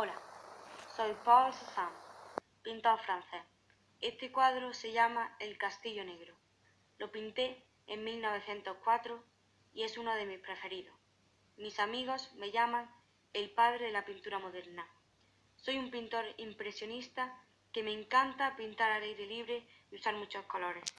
Hola, soy Paul Cézanne, pintor francés. Este cuadro se llama El Castillo Negro. Lo pinté en 1904 y es uno de mis preferidos. Mis amigos me llaman el padre de la pintura moderna. Soy un pintor impresionista que me encanta pintar al aire libre y usar muchos colores.